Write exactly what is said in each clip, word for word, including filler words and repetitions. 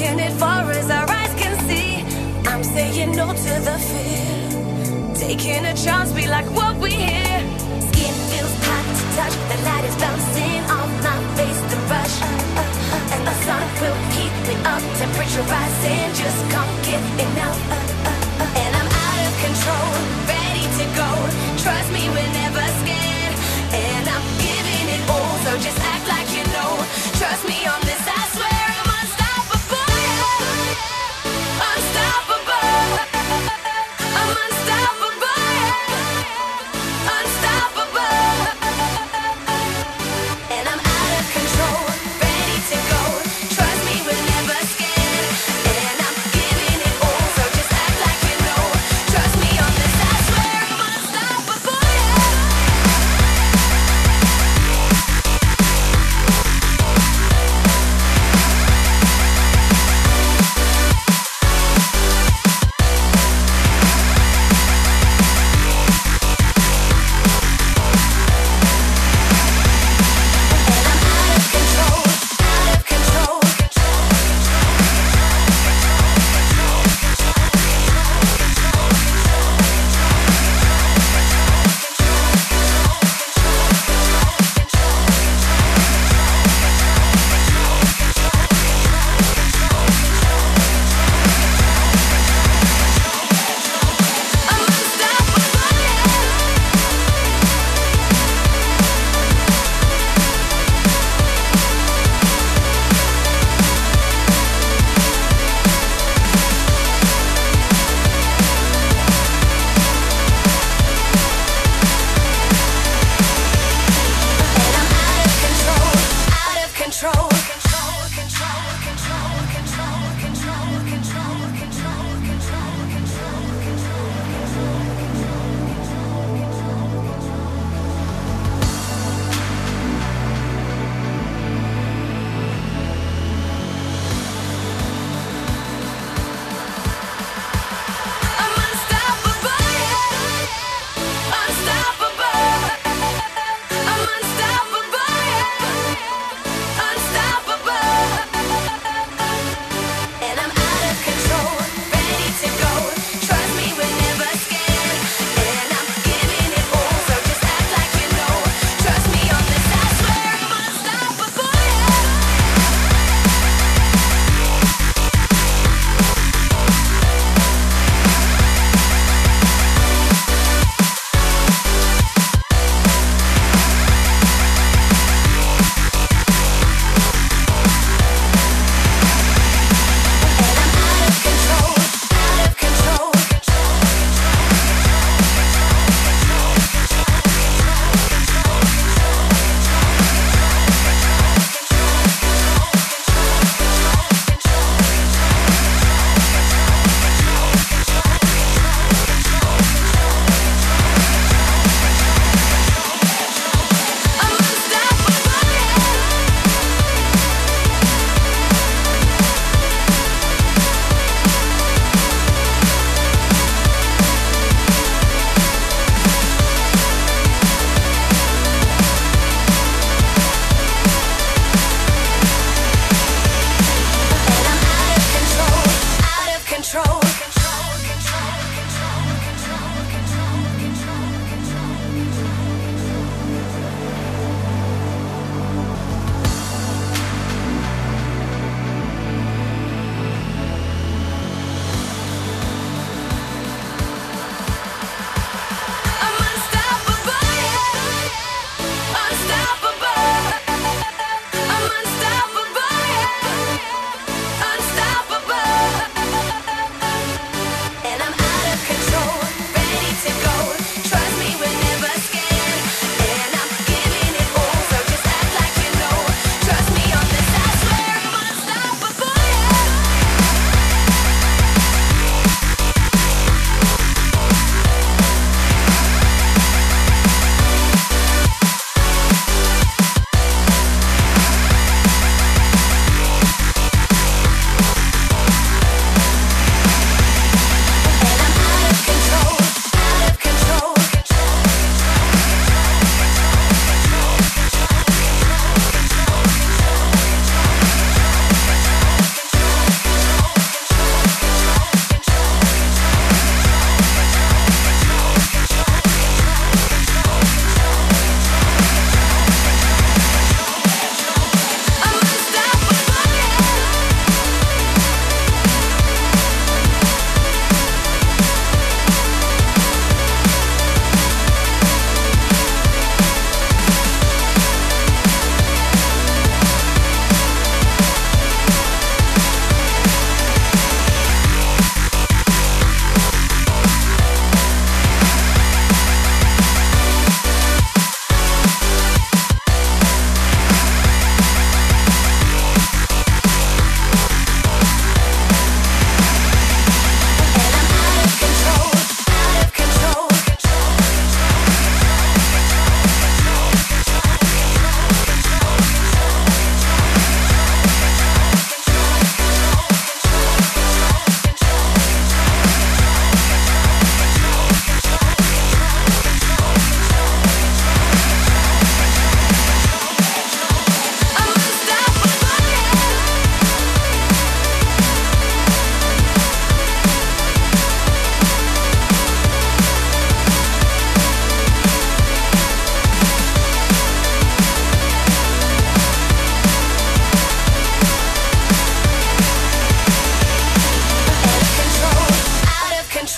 taking it far as our eyes can see. I'm saying no to the fear, taking a chance, be like what we hear. Skin feels hot to touch, the light is bouncing off my face, the rush, uh, uh, uh, and the sun will heat me up, temperature rising, just can't get enough, uh, uh, uh, and I'm out of control, ready to go, trust me, we're never scared, and I'm giving it all, so just act like you know, trust me on this, I swear I'm unstoppable, unstoppable, I'm unstoppable, unstoppable, and I'm out of control, ready to go, trust me, we're never scared, and I'm giving it all, so just act like you know, trust me on this, I swear I'm unstoppable.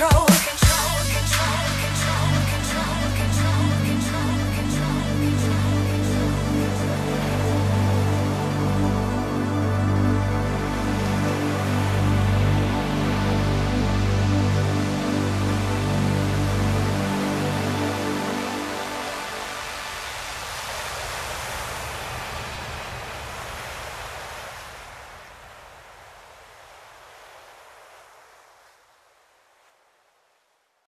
control.